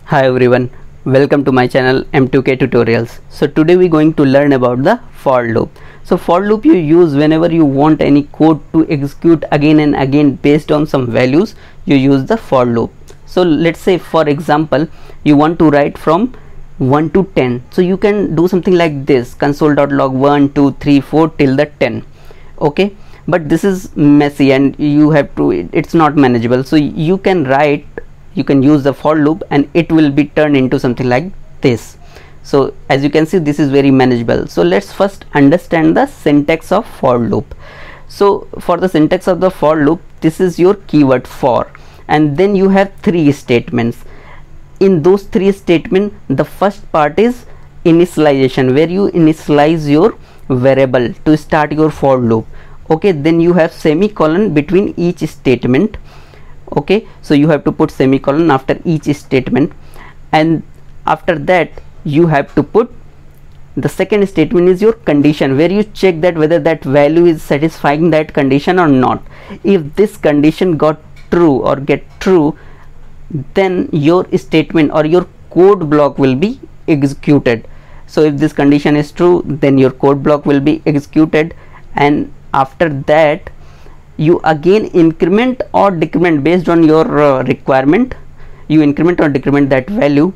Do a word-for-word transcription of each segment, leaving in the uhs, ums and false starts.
Hi everyone, welcome to my channel M two K Tutorials. So today we're going to learn about the for loop. So for loop you use whenever you want any code to execute again and again based on some values, you use the for loop. So let's say for example you want to write from one to ten, so you can do something like this: console.log one two three four till the ten. Okay, but this is messy and you have to, it's not manageable. So you can write, you can use the for loop and it will be turned into something like this. So as you can see, this is very manageable. So let's first understand the syntax of for loop. So for the syntax of the for loop, this is your keyword for, and then you have three statements. In those three statements, the first part is initialization, where you initialize your variable to start your for loop. Okay, then you have semicolon between each statement. Okay, so you have to put semicolon after each statement, and after that you have to put the second statement is your condition, where you check that whether that value is satisfying that condition or not. If this condition got true or get true, then your statement or your code block will be executed. So if this condition is true, then your code block will be executed, and after that you again increment or decrement based on your uh, requirement. You increment or decrement that value,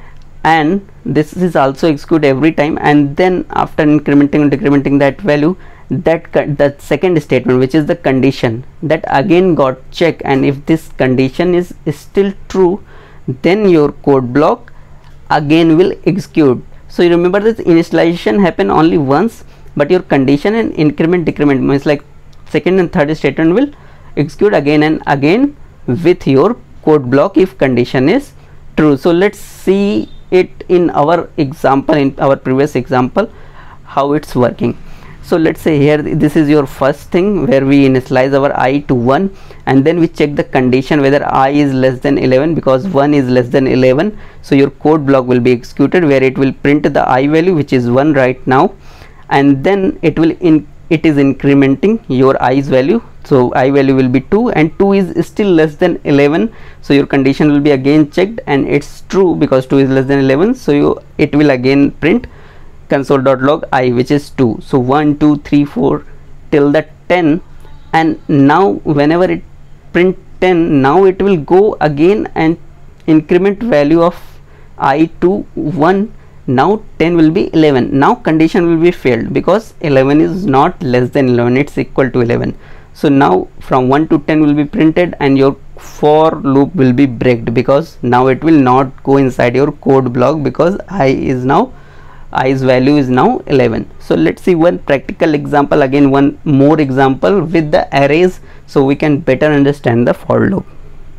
and this is also execute every time. And then after incrementing and decrementing that value, that that second statement, which is the condition, that again got checked, and if this condition is, is still true, then your code block again will execute. So you remember this initialization happen only once, but your condition and increment decrement means like second and third statement will execute again and again with your code block if condition is true. So let's see it in our example, in our previous example, how it's working. So let's say here this is your first thing where we initialize our I to one, and then we check the condition whether I is less than eleven, because one is less than eleven. So your code block will be executed where it will print the I value, which is one right now, and then it will in it is incrementing your i's value. So I value will be two, and two is still less than eleven, so your condition will be again checked and it's true because two is less than eleven. So you it will again print console.log I, which is two. So one two three four till the ten, and now whenever it print ten, now it will go again and increment value of I to one. Now ten will be eleven. Now condition will be failed because eleven is not less than eleven, it's equal to eleven. So now from one to ten will be printed, and your for loop will be breaked because now it will not go inside your code block because I is now i's value is now eleven. So let's see one practical example, again one more example with the arrays, so we can better understand the for loop.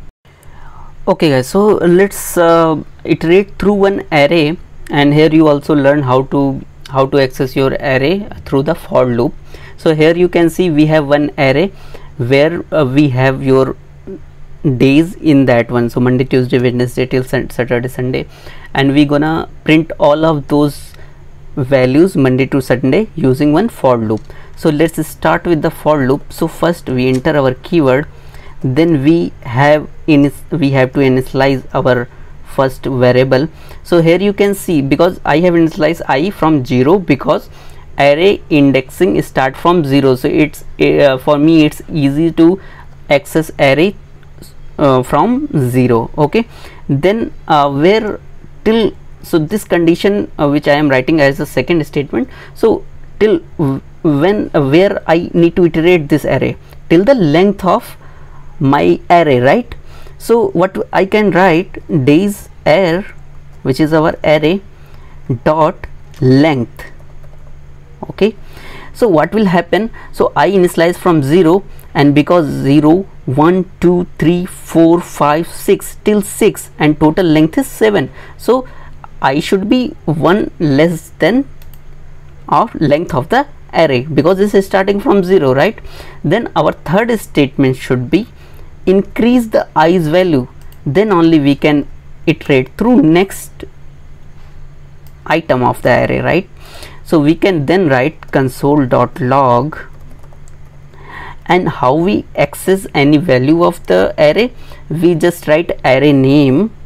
Okay guys, so let's uh, iterate through one array, and here you also learn how to how to access your array through the for loop. So here you can see we have one array where uh, we have your days in that one, so Monday, Tuesday, Wednesday till Saturday, Sunday, and we gonna print all of those values Monday to Sunday using one for loop. So let's start with the for loop. So first we enter our keyword, then we have in we have to initialize our first variable. So here you can see, because I have initialized I from zero, because array indexing start from zero, so it's uh, for me it's easy to access array uh, from zero. Okay, then uh, where till, so this condition uh, which I am writing as a second statement, so till when uh, where I need to iterate this array till the length of my array, right? So what I can write, days array, which is our array, dot length. Okay, so what will happen, so I initialize from zero, and because zero, one two three four five six till six, and total length is seven, so I should be one less than of length of the array because this is starting from zero, right? Then our third statement should be increase the i's value, then only we can iterate through next item of the array, right? So we can then write console.log, and how we access any value of the array, we just write array name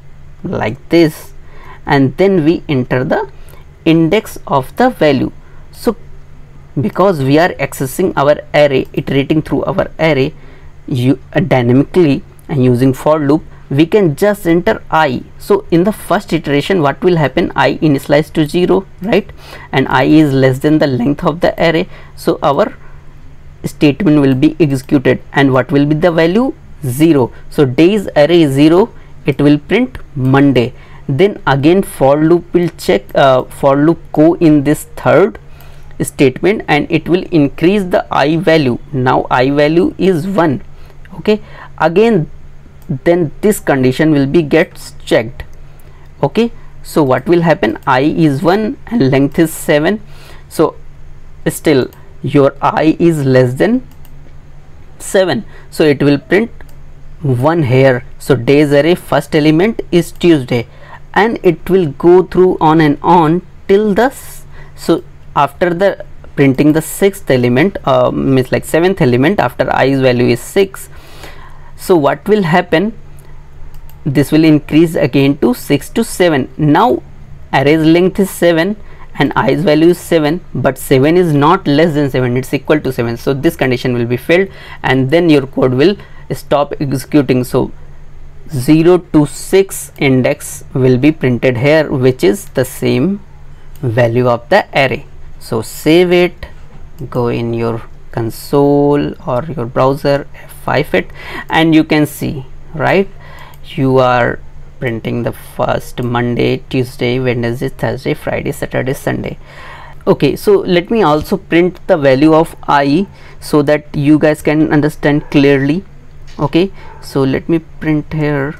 like this, and then we enter the index of the value. So because we are accessing our array, iterating through our array you uh, dynamically and using for loop, we can just enter I. So in the first iteration what will happen, I initialize to zero, right, and I is less than the length of the array, so our statement will be executed, and what will be the value? Zero. So days array is zero, it will print Monday. Then again for loop will check, uh, for loop go in this third statement and it will increase the I value. Now I value is one, okay, again then this condition will be gets checked, okay. So what will happen, I is one and length is seven, so still your I is less than seven, so it will print one here. So days array first element is Tuesday, and it will go through on and on till the, so after the printing the sixth element, uh, means like seventh element after I's value is six. So what will happen, this will increase again to six to seven. Now array's length is seven and I's value is seven, but seven is not less than seven, it's equal to seven, so this condition will be failed and then your code will stop executing. So zero to six index will be printed here, which is the same value of the array. So save it, go in your console or your browser, F five it, and you can see, right, you are printing the first Monday, Tuesday, Wednesday, Thursday, Friday, Saturday, Sunday. Okay, so let me also print the value of I so that you guys can understand clearly. Okay, so let me print here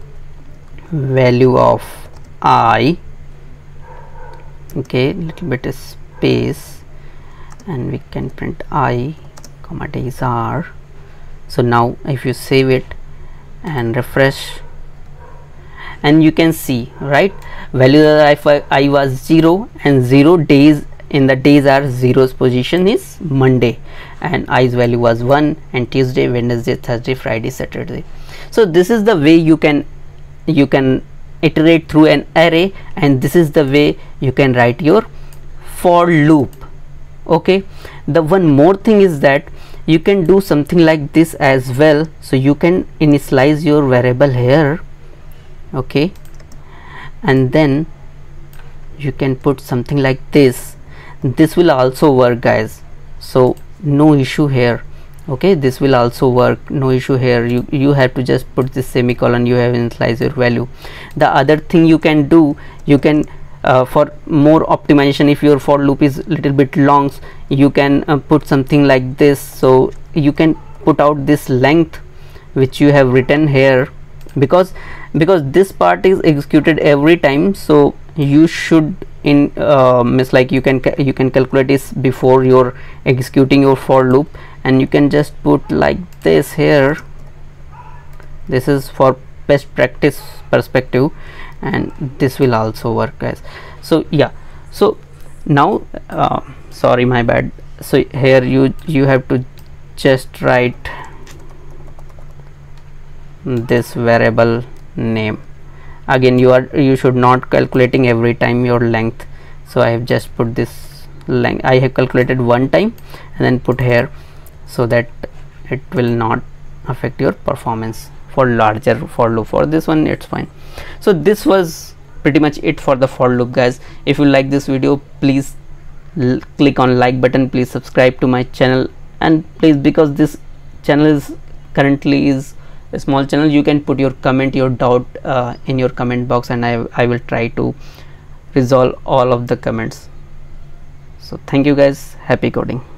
value of I, okay, little bit of space, and we can print I comma days are. So now if you save it and refresh, and you can see, right, value of I, I was zero and zero, days in the days are zero's position is Monday, and I's value was one, and Tuesday, Wednesday, Thursday, Friday, Saturday. So this is the way you can you can iterate through an array, and this is the way you can write your for loop. Okay, the one more thing is that you can do something like this as well. So you can initialize your variable here, okay, and then you can put something like this. This will also work, guys, so no issue here. Okay, this will also work, no issue here. You you have to just put this semicolon, you have initialize your value. The other thing you can do, you can uh, for more optimization, if your for loop is little bit long, you can uh, put something like this. So you can put out this length which you have written here, because because this part is executed every time, so you should in uh, miss like you can you can calculate this before you're executing your for loop, and you can just put like this here. This is for best practice perspective, and this will also work, guys. So yeah, so now uh, sorry, my bad. So here you you have to just write this variable name. Again, you are you should not calculating every time your length, so I have just put this length, I have calculated one time and then put here, so that it will not affect your performance for larger for loop. For this one it's fine. So this was pretty much it for the for loop, guys. If you like this video, please click on like button, please subscribe to my channel, and please, because this channel is currently is a small channel, you can put your comment, your doubt uh, in your comment box, and I, I will try to resolve all of the comments. So thank you, guys. Happy coding.